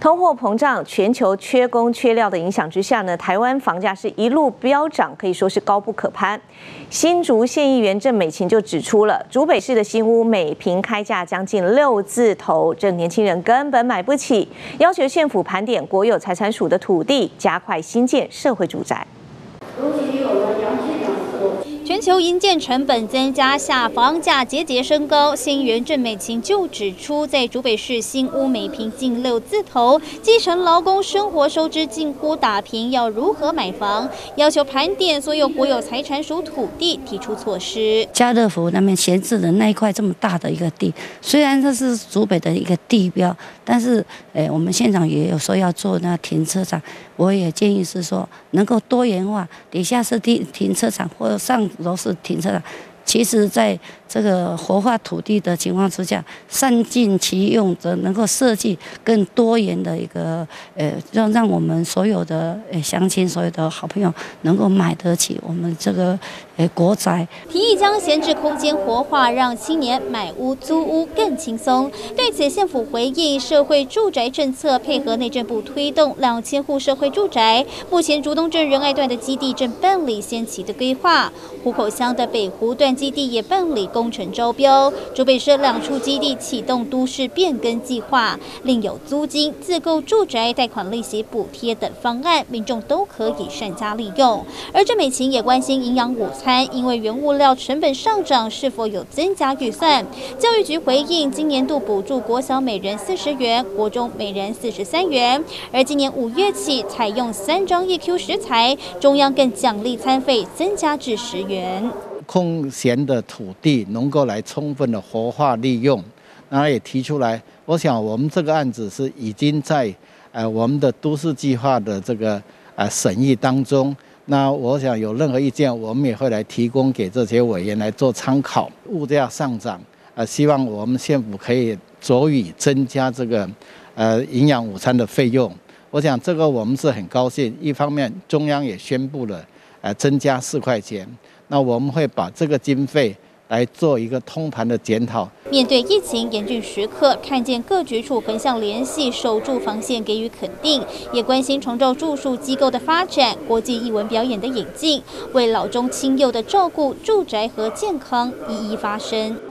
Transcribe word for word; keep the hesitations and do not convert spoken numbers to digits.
通货膨胀、全球缺工缺料的影响之下呢，台湾房价是一路飙涨，可以说是高不可攀。新竹县议员郑美琴就指出了，竹北市的新屋每坪开价将近六字头，这年轻人根本买不起，要求县府盘点国有财产署的土地，加快新建社会住宅。 全球营建成本增加下，房价节节升高。县议员郑美琴就指出，在竹北市新屋每坪近六字头，基层劳工生活收支近乎打平，要如何买房？要求盘点所有国有财产属土地，提出措施。 家乐福那边闲置的那一块这么大的一个地，虽然这是竹北的一个地标，但是，诶，我们县长也有说要做那停车场，我也建议是说能够多元化，底下是停停车场或者上。 都是停车场，其实在这个活化土地的情况之下，善尽其用，则能够设计更多元的一个呃，让让我们所有的呃乡亲、所有的好朋友能够买得起我们这个呃国宅。 提议将闲置空间活化，让青年买屋租屋更轻松。对此，县府回应，社会住宅政策配合内政部推动两千户社会住宅，目前竹东镇仁爱段的基地正办理先期的规划，湖口乡的北湖段基地也办理工程招标，竹北市两处基地启动都市变更计划，另有租金、自购住宅、贷款利息补贴等方案，民众都可以善加利用。而郑美琴也关心营养午餐，因为原物料成本上涨，是否有增加预算？教育局回应，今年度补助国小每人四十元，国中每人四十三元，而今年五月起采用三张 E Q 食材，中央更奖励餐费增加至十元。 空闲的土地能够来充分的活化利用，然后也提出来。我想我们这个案子是已经在呃我们的都市计划的这个呃审议当中。那我想有任何意见，我们也会来提供给这些委员来做参考。物价上涨，呃，希望我们县府可以着以增加这个呃营养午餐的费用。我想这个我们是很高兴。一方面，中央也宣布了呃增加四块钱。 那我们会把这个经费来做一个通盘的检讨。 面对疫情严峻时刻，看见各局处横向联系，守住防线，给予肯定，也关心长照住宿机构的发展、国际艺文表演的引进，为老中青幼的照顾、住宅和健康一一发声。